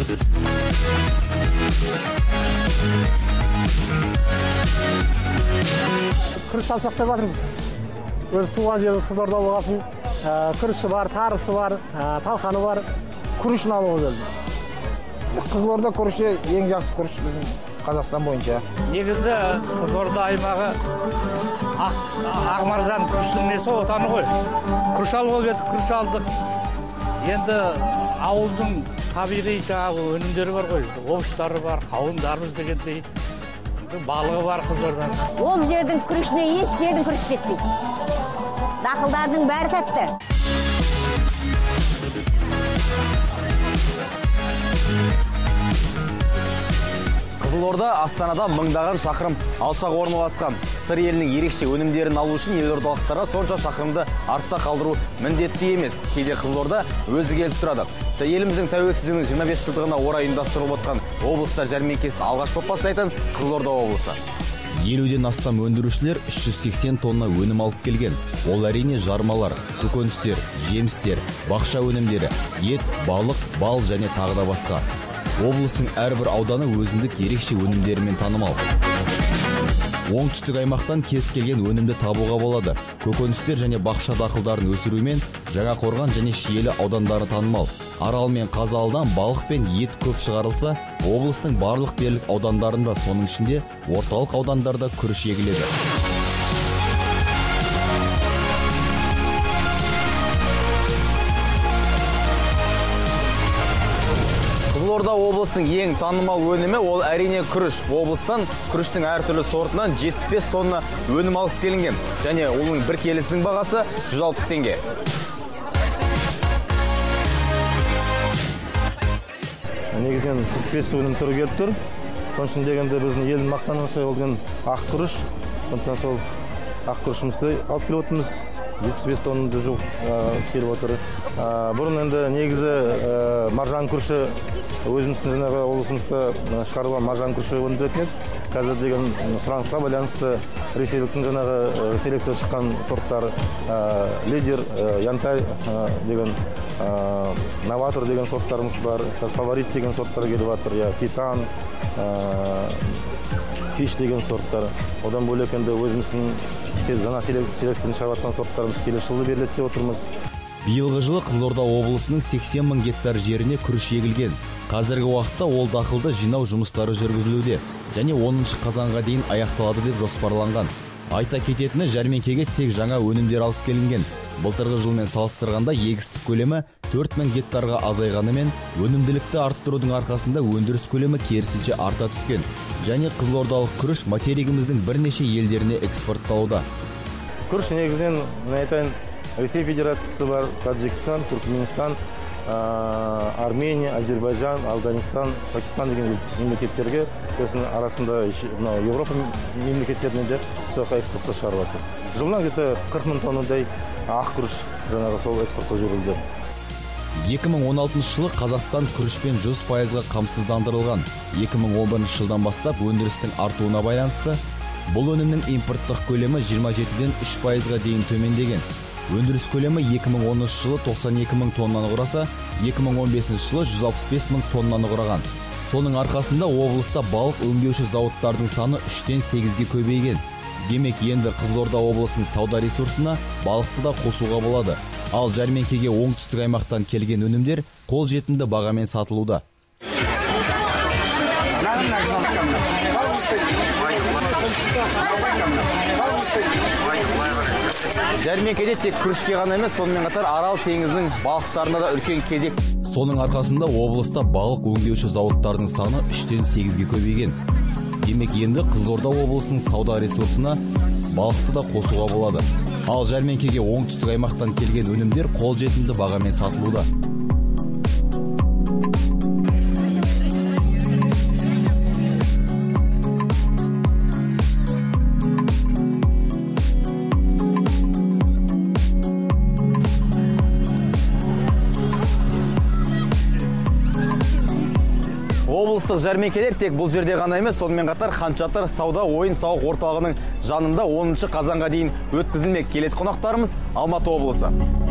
Күріш алсақ деп жатырмыз. Өз туған жеріміз Қызылорда болғасын. Күріші бар, тарысы бар, талқаны бар. Күрішін алуға келді. Қызылорда күріші ең жақсы күріш біздің Қазақстан бойынша. Негізі Қызылорда аймағы Ақмаржан күріштің несі отаны ғой. Күріш алуға келдік, күріш алдық. Енді ауылдың табиғи жаңағы өнімдері бар ғой. Овощтары бар, қауындарымыз дегендей. Балығы бар Қызылорданың. Ол жердің күрішіне еш жердің күріші жетпейді. Дақылдардың бәрі тәтті. Қызылорда Астанадан мыңдаған шақырым алшақ орналасқан. Сыр елінің ерекше өнімдерін алу үшін елордалықтарға сонша шақырымды артта қалдыру міндетті емес. Кейде Қызылорда өзі келіп тұрады. Еліміздің тәуелсіздігінің 25 жылдығына орай ұйымдастырылып отқан облыстар жәрмеңкесін алғаш болып бастайтын Қызылорда облысы. 50-ден астам өндірушілер 380 тонна өнім алып келген. Ол әрине жармалар, көкөністер, жемістер, бақша өнімдері, ет, балық, бал және тағы да басқа. Облыстың әрбір ауданы өзіндік ерекше өнімдерімен танымал. Оңтүстік аймақтан кез келген өнімді табуға болады. Көкөністер және бақша дақылдарын өсірумен Жаңақорған және Шиелі аудандары танымал. Арал мен Қазалыдан балық пен ет көп шығарылса, облыстың барлық дерлік аудандарында, соның ішінде орталық аудандарда күріш егіледі. Қызылорда облысының ең танымал өнімі ол әрине күріш. Облыстан күріштің әртүрлі сортынан 75 тонна өнім алып келінген. Және оның бір келісінің бағасы 160 теңге. Негізінен 45 өнім түрі келіп тұр. Соншын дегенде біздің елдің мақтанышы болған ақ күріш. Сондықтан сол ақ күрішімізді алып келіп отырмыз. 75 тоннады жоқ келіп отыр. Бұрын енді негізі маржан күріші өзіміздің жаңағы облысымызда шығарылған маржан күріші өндіретін еді. Қазір деген сұранысқа байланысты ресейліктің жаңағы селекция шыққан сорттар лидер, янтай деген новатор деген сорттарымыз бар, фаворит деген сорттар келіп жатыр, титан, фиш деген сорттар. Одан бөлек енді өзіміздің жаңа селекцияны шығарып жатқан сорттарымыз келесі жылы беріледі деп отырмыз. Биылғы жылы Қызылорда облысының 80 мың гектар жеріне күріш егілген. Қазіргі уақытта ол дақылды жинау жұмыстары жүргізілуде және 10 қазанға дейін аяқталады деп жоспарланған. Айта кететіні, жәрмеңкеге тек жаңа өнімдер алып келінген. Былтырғы жылмен салыстырғанда егістік көлемі 4000 гектарға азайғанымен, өнімділікті арттырудың арқасында өндіріс көлемі керісінше арта түскен. Және қызылордалық күріш материгіміздің бірнеше елдеріне экспортталуда. Күріш негізінен айтайын, Ресей Федерациясы бар, Таджикстан, Түркменстан, Армения, Азербайжан, Афганистан, Пакистан деген мемлекеттерге, сосын арасында Европа мемлекеттеріне де соқа экспортқа шығарып жатыр. Жылдан где-то 40 мың тоннадай ақ күріш жаңағы сол экспортқа жіберілді. 2016 жылы Қазақстан күрішпен 100%-ға қамсыздандырылған. 2011 жылдан бастап өндірістің артуына байланысты бұл өнімнің импорттық көлемі 27-ден 3%-ға дейін төмендеген. Өндіріс көлемі 2013 жылы 92 мың тоннаны құраса, 2015 жылы 165 мың тоннаны құраған. Соның арқасында облыста балық өңдеуші зауыттардың саны 3-тен 8-ге көбейген. Демек, енді Қызылорда облысының сауда ресурсына балықты да қосуға болады. Ал жәрмеңкеге оңтүстік аймақтан келген өнімдер қолжетімді бағамен сатылуда. Жәрмеңкеде тек күрішке ғана емес, сонымен қатар Арал теңізінің балықтарына да үлкен кезек. Соның арқасында облыста балық өңдеуші зауыттардың саны 3-тен 8-ге көбейген. Демек, енді Қызылорда облысының сауда ресурсына балықты да қосуға болады. Ал жәрмеңкеге оңтүстік аймақтан келген өнімдер қолжетімді бағамен сатылуда. Облыстық жәрмеңкелер тек бұл жерде ғана емес, сонымен қатар Хан Шатыр сауда ойын-сауық орталығының жанында 10 қазанға дейін өткізілмек. Келесі қонақтарымыз Алматы облысы.